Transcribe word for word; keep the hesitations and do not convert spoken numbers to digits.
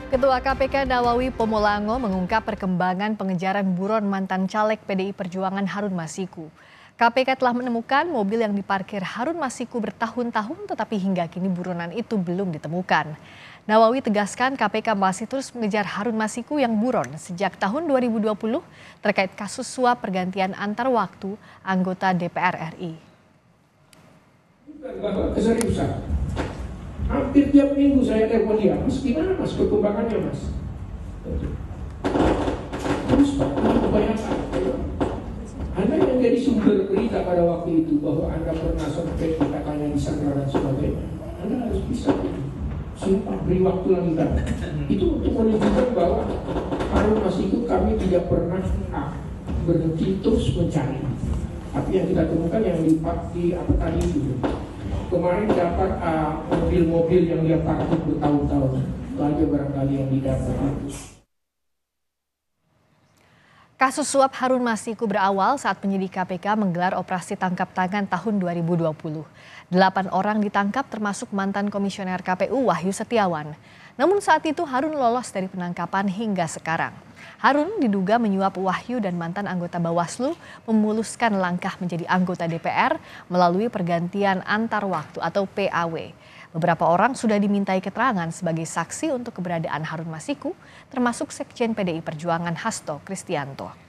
Ketua K P K Nawawi Pomolango mengungkap perkembangan pengejaran buron mantan caleg P D I Perjuangan Harun Masiku. K P K telah menemukan mobil yang diparkir Harun Masiku bertahun-tahun tetapi hingga kini buronan itu belum ditemukan. Nawawi tegaskan K P K masih terus mengejar Harun Masiku yang buron sejak tahun dua ribu dua puluh terkait kasus suap pergantian antar waktu anggota D P R R I. Bahwa keseriusan, hampir tiap minggu saya telepon dia, mas gimana mas perkembangannya mas? Terus pak, bayangkan, Anda yang jadi sumber berita pada waktu itu bahwa Anda pernah sampai katanya disandra dan sebagainya, Anda harus bisa sumpah beri waktu lagi kan? Itu untuk menunjukkan bahwa Harun Masiku kami tidak pernah ah, berhenti terus mencari. Tapi yang kita temukan yang di, di apa tadi itu. Kemarin dapat uh, mobil-mobil yang dia parkir bertahun-tahun. Itu aja barangkali yang didapat. Kasus suap Harun Masiku berawal saat penyidik K P K menggelar operasi tangkap tangan tahun dua ribu dua puluh. Delapan orang ditangkap termasuk mantan komisioner K P U Wahyu Setiawan. Namun saat itu Harun lolos dari penangkapan hingga sekarang. Harun diduga menyuap Wahyu dan mantan anggota Bawaslu memuluskan langkah menjadi anggota D P R melalui pergantian antar waktu atau P A W. Beberapa orang sudah dimintai keterangan sebagai saksi untuk keberadaan Harun Masiku, termasuk Sekjen P D I Perjuangan Hasto Kristianto.